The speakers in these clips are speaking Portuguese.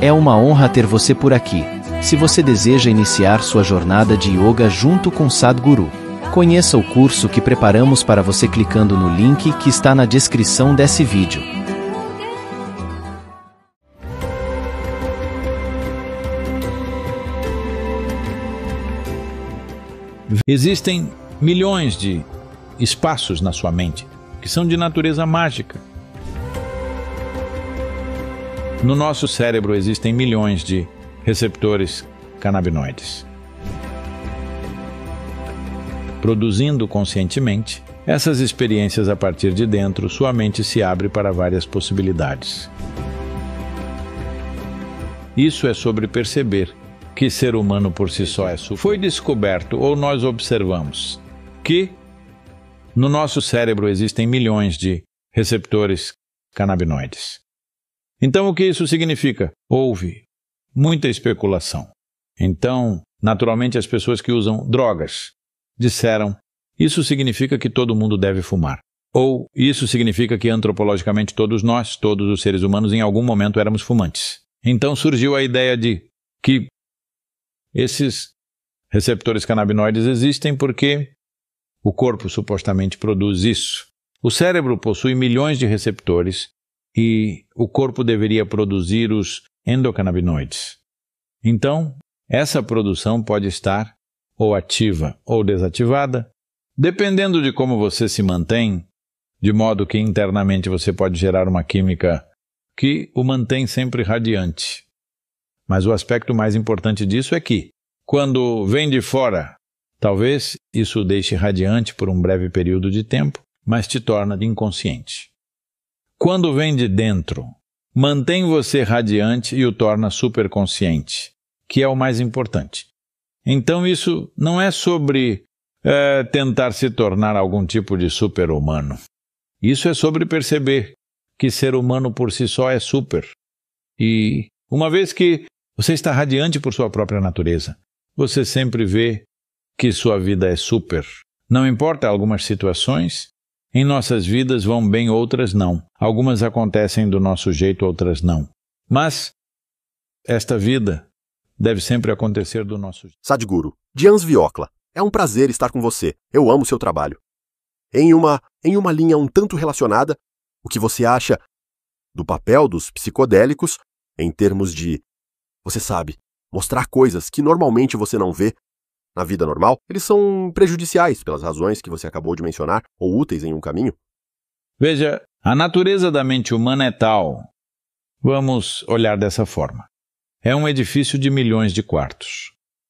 É uma honra ter você por aqui. Se você deseja iniciar sua jornada de yoga junto com Sadhguru, conheça o curso que preparamos para você clicando no link que está na descrição desse vídeo. Existem milhões de espaços na sua mente que são de natureza mágica. No nosso cérebro existem milhões de receptores canabinoides. Produzindo conscientemente essas experiências a partir de dentro, sua mente se abre para várias possibilidades. Isso é sobre perceber que ser humano por si só é super. Foi descoberto, ou nós observamos, que no nosso cérebro existem milhões de receptores canabinoides. Então, o que isso significa? Houve muita especulação. Então, naturalmente, as pessoas que usam drogas disseram: isso significa que todo mundo deve fumar. Ou isso significa que antropologicamente todos nós, todos os seres humanos, em algum momento éramos fumantes. Então surgiu a ideia de que esses receptores canabinoides existem porque o corpo supostamente produz isso. O cérebro possui milhões de receptores e o corpo deveria produzir os endocannabinoides. Então, essa produção pode estar ou ativa ou desativada, dependendo de como você se mantém, de modo que internamente você pode gerar uma química que o mantém sempre radiante. Mas o aspecto mais importante disso é que, quando vem de fora, talvez isso o deixe radiante por um breve período de tempo, mas te torna inconsciente. Quando vem de dentro, mantém você radiante e o torna superconsciente, que é o mais importante. Então isso não é sobre tentar se tornar algum tipo de super-humano. Isso é sobre perceber que ser humano por si só é super. E uma vez que você está radiante por sua própria natureza, você sempre vê que sua vida é super. Não importa algumas situações, em nossas vidas vão bem, outras não. Algumas acontecem do nosso jeito, outras não. Mas esta vida deve sempre acontecer do nosso jeito. Sadhguru, Dians Viocla, é um prazer estar com você. Eu amo seu trabalho. Em uma linha um tanto relacionada, o que você acha do papel dos psicodélicos em termos de, você sabe, mostrar coisas que normalmente você não vê na vida normal? Eles são prejudiciais pelas razões que você acabou de mencionar ou úteis em um caminho? Veja, a natureza da mente humana é tal. Vamos olhar dessa forma. É um edifício de milhões de quartos.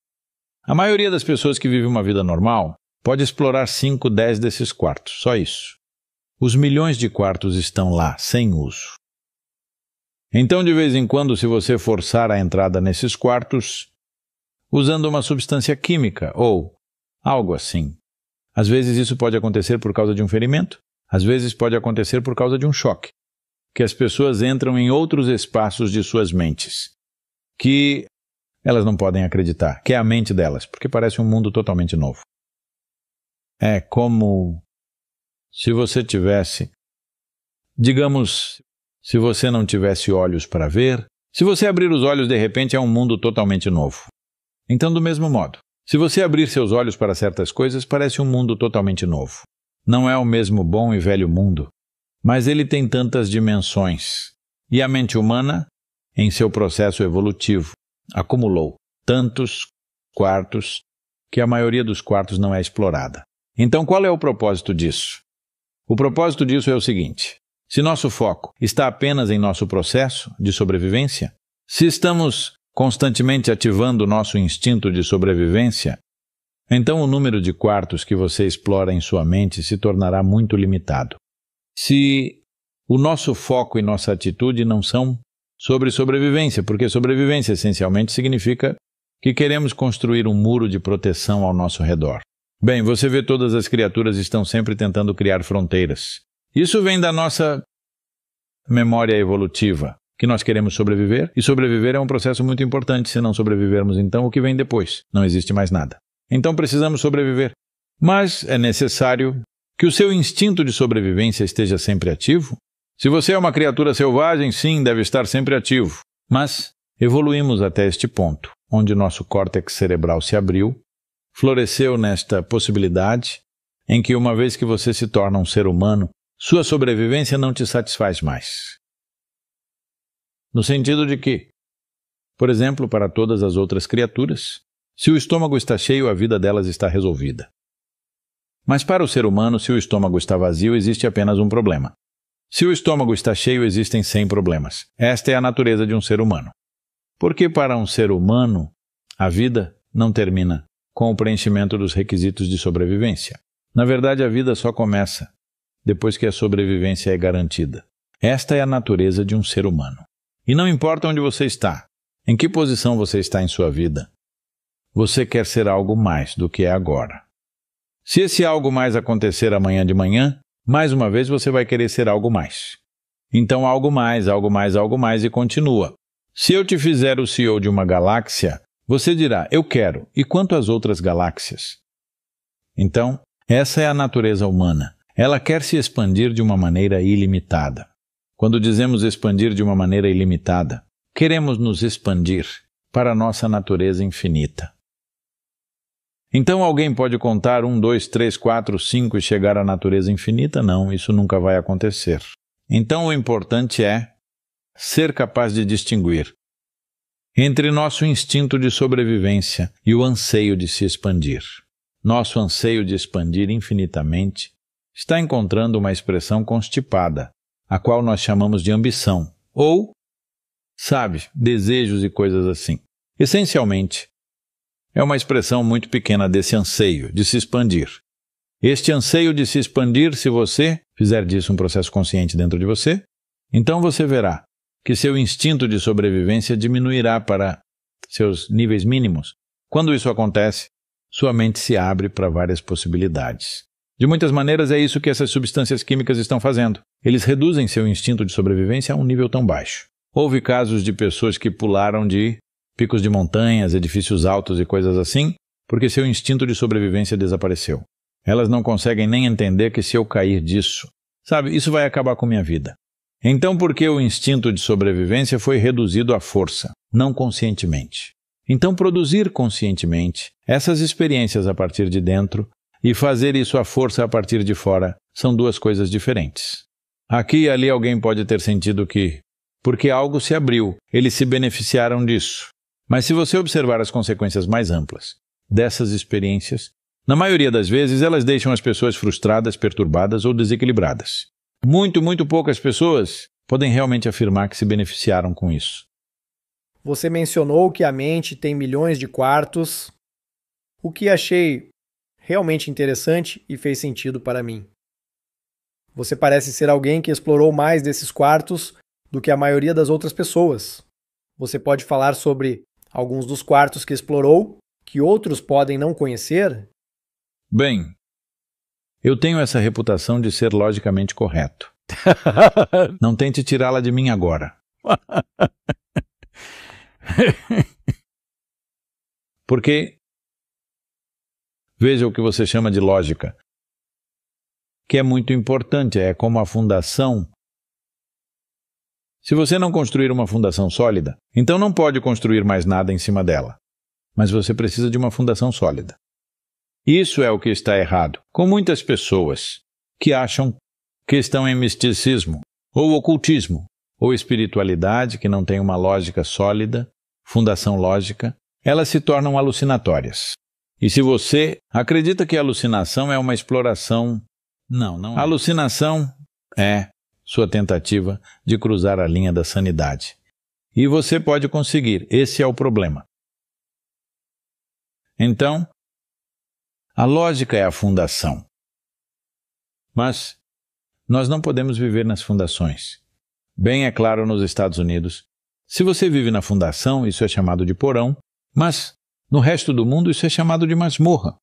A maioria das pessoas que vive uma vida normal pode explorar 5, 10 desses quartos, só isso. Os milhões de quartos estão lá, sem uso. Então, de vez em quando, se você forçar a entrada nesses quartos, usando uma substância química ou algo assim, às vezes isso pode acontecer por causa de um ferimento, às vezes pode acontecer por causa de um choque, que as pessoas entram em outros espaços de suas mentes, que elas não podem acreditar, que é a mente delas, porque parece um mundo totalmente novo. É como se você tivesse, digamos, se você não tivesse olhos para ver, se você abrir os olhos de repente é um mundo totalmente novo. Então, do mesmo modo, se você abrir seus olhos para certas coisas, parece um mundo totalmente novo. Não é o mesmo bom e velho mundo, mas ele tem tantas dimensões. E a mente humana, em seu processo evolutivo, acumulou tantos quartos que a maioria dos quartos não é explorada. Então, qual é o propósito disso? O propósito disso é o seguinte: se nosso foco está apenas em nosso processo de sobrevivência, se estamos constantemente ativando o nosso instinto de sobrevivência, então o número de quartos que você explora em sua mente se tornará muito limitado. Se o nosso foco e nossa atitude não são sobre sobrevivência, porque sobrevivência essencialmente significa que queremos construir um muro de proteção ao nosso redor. Bem, você vê todas as criaturas estão sempre tentando criar fronteiras. Isso vem da nossa memória evolutiva, que nós queremos sobreviver, e sobreviver é um processo muito importante. Se não sobrevivermos, então, o que vem depois? Não existe mais nada. Então precisamos sobreviver. Mas é necessário que o seu instinto de sobrevivência esteja sempre ativo. Se você é uma criatura selvagem, sim, deve estar sempre ativo. Mas evoluímos até este ponto, onde nosso córtex cerebral se abriu, floresceu nesta possibilidade em que, uma vez que você se torna um ser humano, sua sobrevivência não te satisfaz mais. No sentido de que, por exemplo, para todas as outras criaturas, se o estômago está cheio, a vida delas está resolvida. Mas para o ser humano, se o estômago está vazio, existe apenas um problema. Se o estômago está cheio, existem 100 problemas. Esta é a natureza de um ser humano. Porque para um ser humano, a vida não termina com o preenchimento dos requisitos de sobrevivência. Na verdade, a vida só começa depois que a sobrevivência é garantida. Esta é a natureza de um ser humano. E não importa onde você está, em que posição você está em sua vida, você quer ser algo mais do que é agora. Se esse algo mais acontecer amanhã de manhã, mais uma vez você vai querer ser algo mais. Então algo mais, algo mais, algo mais e continua. Se eu te fizer o CEO de uma galáxia, você dirá, eu quero. E quanto às outras galáxias? Então, essa é a natureza humana. Ela quer se expandir de uma maneira ilimitada. Quando dizemos expandir de uma maneira ilimitada, queremos nos expandir para a nossa natureza infinita. Então alguém pode contar 1, 2, 3, 4, 5 e chegar à natureza infinita? Não, isso nunca vai acontecer. Então o importante é ser capaz de distinguir entre nosso instinto de sobrevivência e o anseio de se expandir. Nosso anseio de expandir infinitamente está encontrando uma expressão constipada, a qual nós chamamos de ambição, ou, desejos e coisas assim. Essencialmente, é uma expressão muito pequena desse anseio de se expandir. Este anseio de se expandir, se você fizer disso um processo consciente dentro de você, então você verá que seu instinto de sobrevivência diminuirá para seus níveis mínimos. Quando isso acontece, sua mente se abre para várias possibilidades. De muitas maneiras é isso que essas substâncias químicas estão fazendo. Eles reduzem seu instinto de sobrevivência a um nível tão baixo. Houve casos de pessoas que pularam de picos de montanhas, edifícios altos e coisas assim, porque seu instinto de sobrevivência desapareceu. Elas não conseguem nem entender que se eu cair disso, isso vai acabar com minha vida. Então, porque o instinto de sobrevivência foi reduzido à força, não conscientemente. Então, produzir conscientemente essas experiências a partir de dentro e fazer isso à força a partir de fora são duas coisas diferentes. Aqui e ali alguém pode ter sentido que, porque algo se abriu, eles se beneficiaram disso. Mas se você observar as consequências mais amplas dessas experiências, na maioria das vezes elas deixam as pessoas frustradas, perturbadas ou desequilibradas. Muito poucas pessoas podem realmente afirmar que se beneficiaram com isso. Você mencionou que a mente tem milhões de quartos, o que achei realmente interessante e fez sentido para mim. Você parece ser alguém que explorou mais desses quartos do que a maioria das outras pessoas. Você pode falar sobre alguns dos quartos que explorou, que outros podem não conhecer? Bem, eu tenho essa reputação de ser logicamente correto. Não tente tirá-la de mim agora. Porque, veja o que você chama de lógica, que é muito importante, é como a fundação. Se você não construir uma fundação sólida, então não pode construir mais nada em cima dela. Mas você precisa de uma fundação sólida. Isso é o que está errado com muitas pessoas que acham que estão em misticismo, ou ocultismo, ou espiritualidade que não tem uma lógica sólida, fundação lógica, elas se tornam alucinatórias. E se você acredita que a alucinação é uma exploração, não é. A alucinação é sua tentativa de cruzar a linha da sanidade. E você pode conseguir, esse é o problema. Então, a lógica é a fundação. Mas nós não podemos viver nas fundações. Bem é claro nos Estados Unidos, se você vive na fundação, isso é chamado de porão, mas no resto do mundo isso é chamado de masmorra.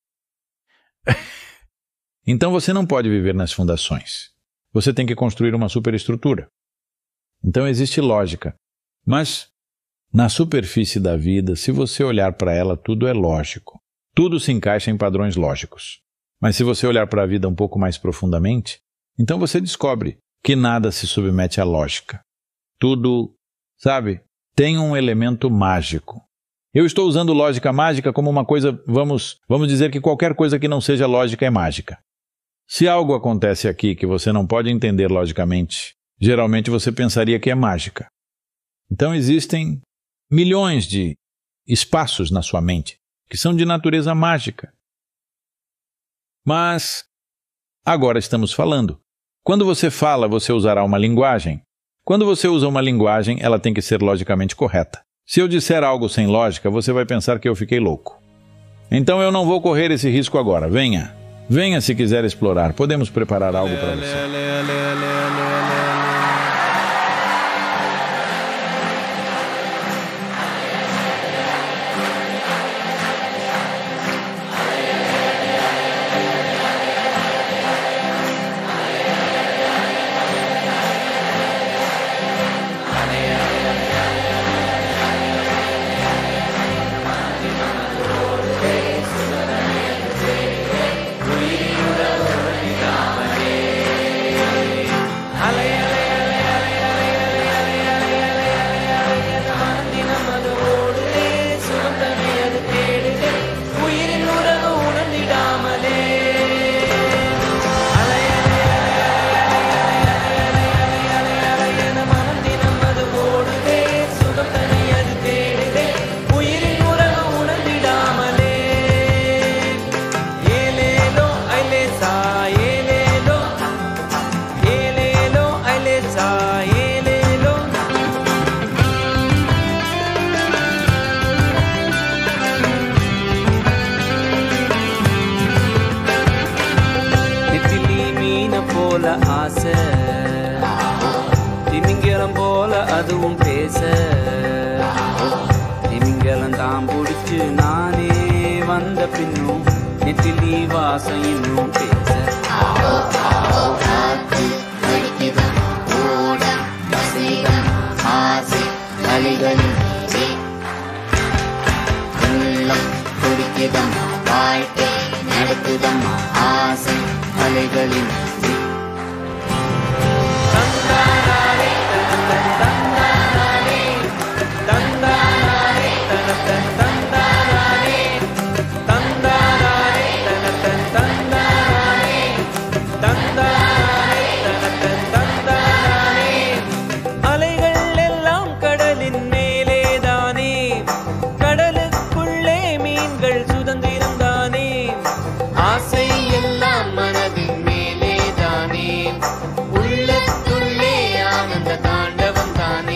Então você não pode viver nas fundações. Você tem que construir uma superestrutura. Então existe lógica. Mas na superfície da vida, se você olhar para ela, tudo é lógico. Tudo se encaixa em padrões lógicos. Mas se você olhar para a vida um pouco mais profundamente, então você descobre que nada se submete à lógica. Tudo, tem um elemento mágico. Eu estou usando lógica mágica como uma coisa, vamos dizer que qualquer coisa que não seja lógica é mágica. Se algo acontece aqui que você não pode entender logicamente, geralmente você pensaria que é mágica. Então existem milhões de espaços na sua mente que são de natureza mágica. Mas agora estamos falando. Quando você fala, você usará uma linguagem. Quando você usa uma linguagem, ela tem que ser logicamente correta. Se eu disser algo sem lógica, você vai pensar que eu fiquei louco. Então eu não vou correr esse risco agora. Venha. Venha se quiser explorar. Podemos preparar algo para você. ஆசை திமிங்கலம் போல அதுவும் பேச திமிங்கலம் தான் பிடிச்சு நானே வந்த பின்னும் நெத்திலி வாசம் இன்னும் பேச வாழ்க்கை நடக்குதம் ஆசை அலைகளின் தாண்டவம் தானே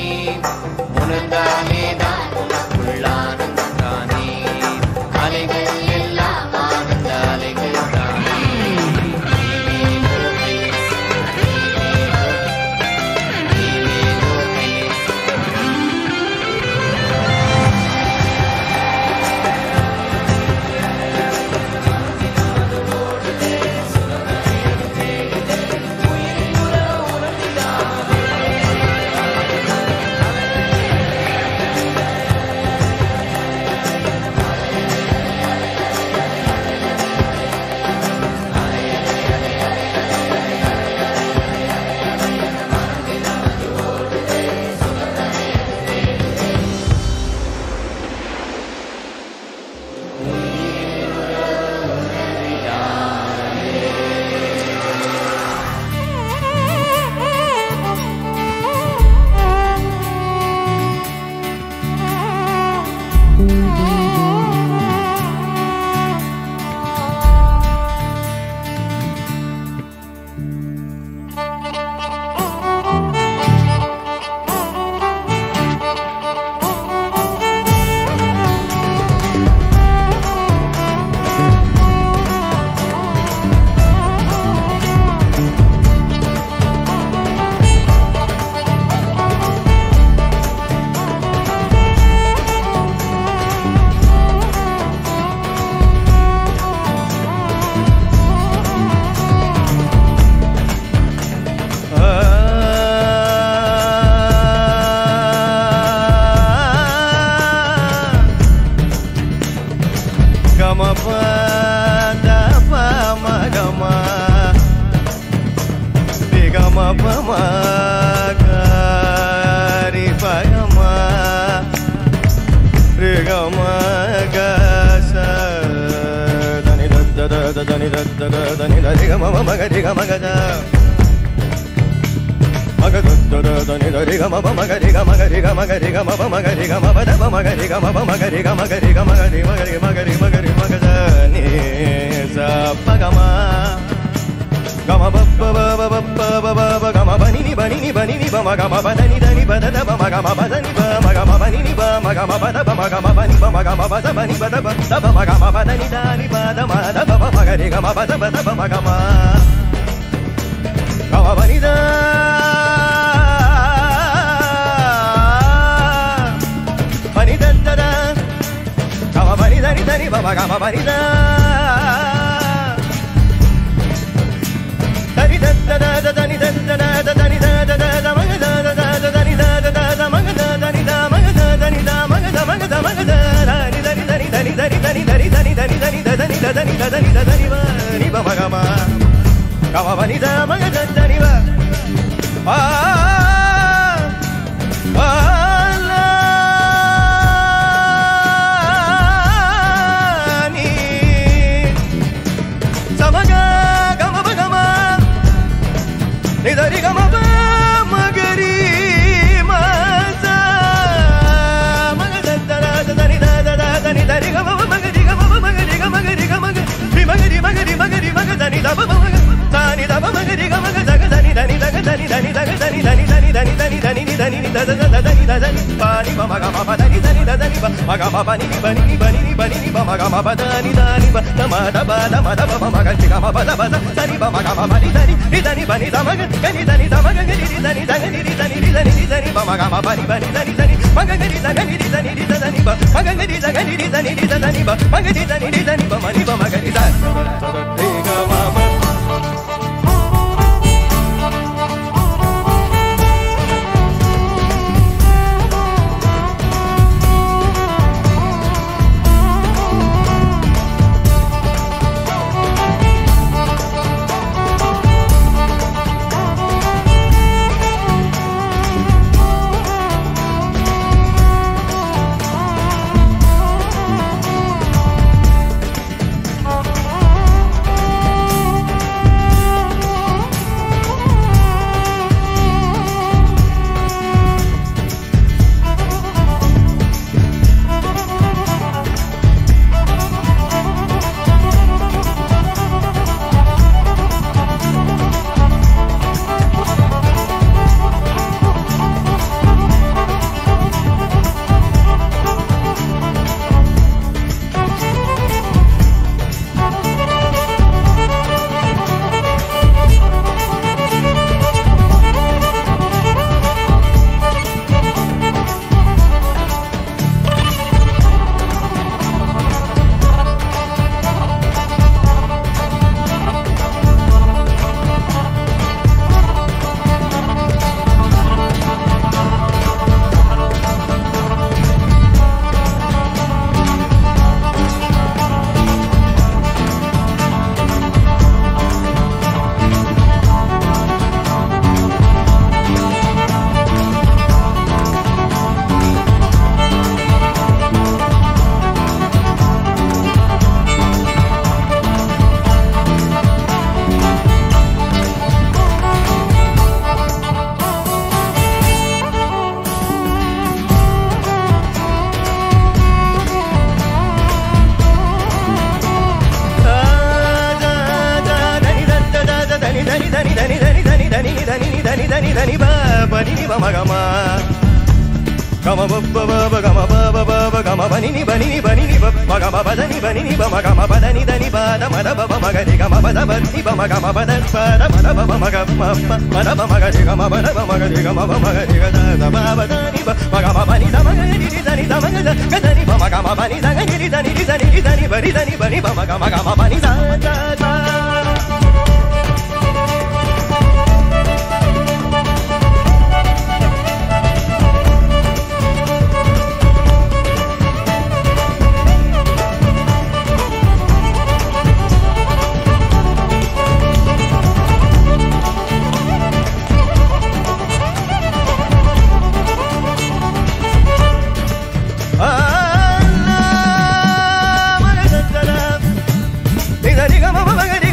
Diga, diga, mamãe,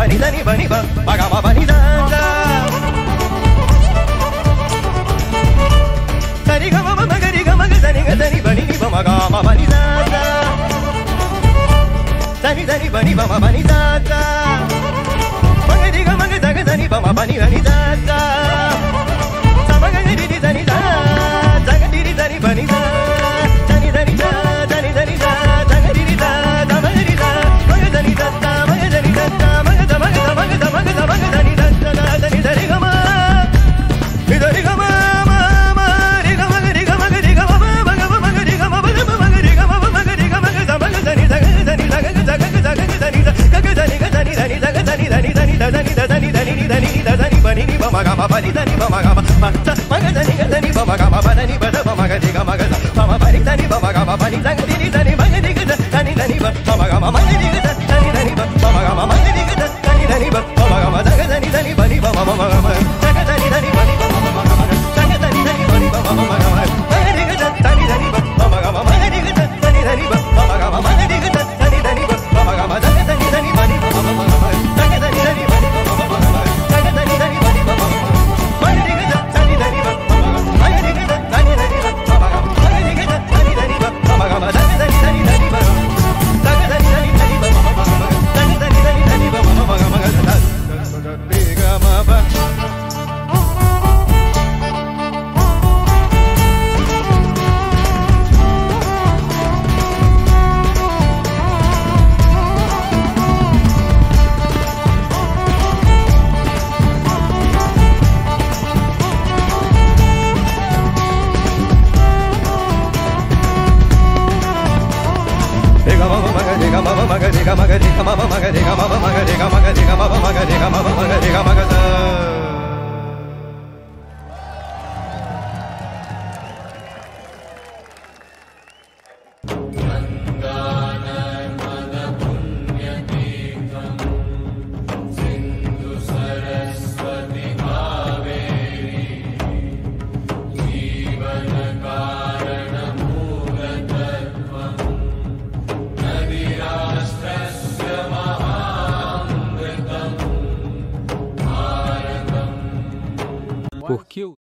Porque